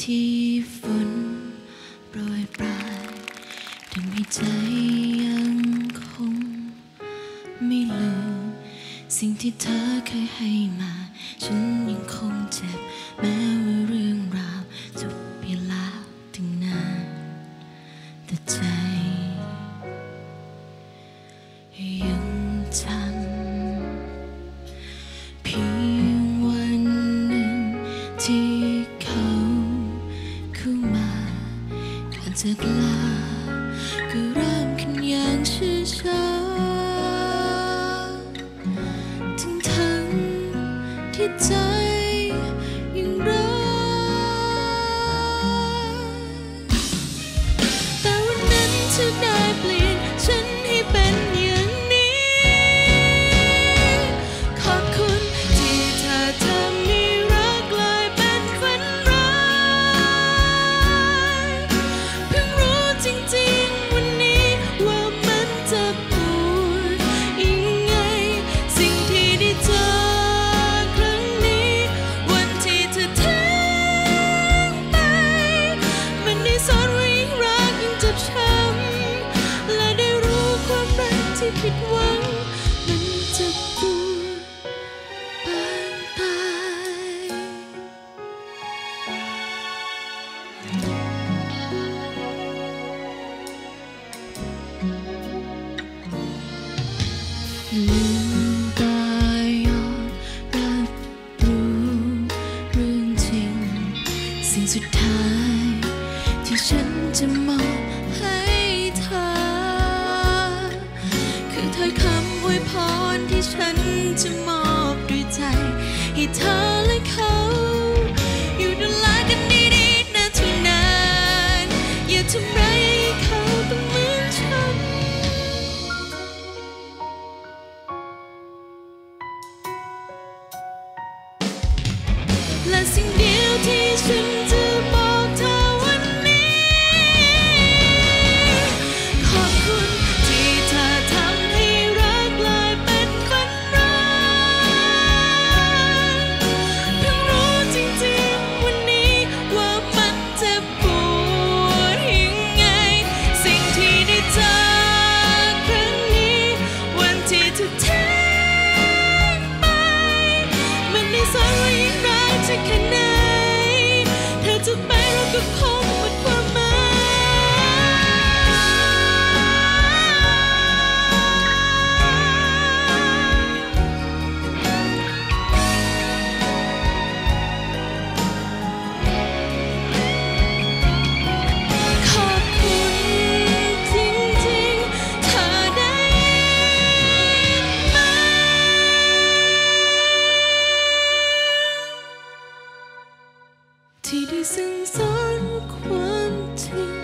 ที่ฝนโปรยปลายทำให้ใจยังคงไม่ลืมสิ่งที่เธอเคยให้มาฉันยังคงเจ็บแม้ว่าเรื่องราวจบไปแล้วตั้งนานแต่ใจยังจำเพียงวันหนึ่งที่เขาเข้ามาก่อนจะลาก็เริ่มขึ้นอย่างช้าๆทั้งที่ใจยังรักแต่วันนั้นเธอได้เปลี่ยนฉันให้เป็นอย่างนี้ขอบคุณที่เธอทำให้รักกลายเป็นฝันร้ายเพิ่งรู้จริงๆวันนี้ว่ามันจะปวดยังไงสิ่งที่ได้เจอครั้งนี้วันที่เธอทิ้งไปมันได้สอนว่ายิ่งรักยิ่งเจ็บช้ำและได้รู้ความรักที่ผิดหวังมันจะปวดปานตายลืมตายอมรับรู้เรื่องจริงสิ่งสุดท้ายที่ฉันจะมอบให้เธอคือถ้อยคำอวยพรที่ฉันจะมอบด้วยใจให้เธอและเขาอยู่ดูแลกันดีๆนะทุกนานอย่าทำร้ายให้เขาต้องเหมือนฉันและสิ่งเดียวที่ฉันจะบอกเธอวันนี้ขอบคุณที่เธอทำให้รักกลายเป็นฝันร้ายเพิ่งรู้จริงๆวันนี้ว่ามันจะปวดยังไงสิ่งที่ได้เจอครั้งนี้วันที่เธอทิ้งไปมันได้สอนว่ายิ่งรักจะแค่ไหนเธอจะไปเราก็คงหมดความหมายขอบคุณจริงๆเธอได้ยินไหมที่ได้สั่งสอนความจริง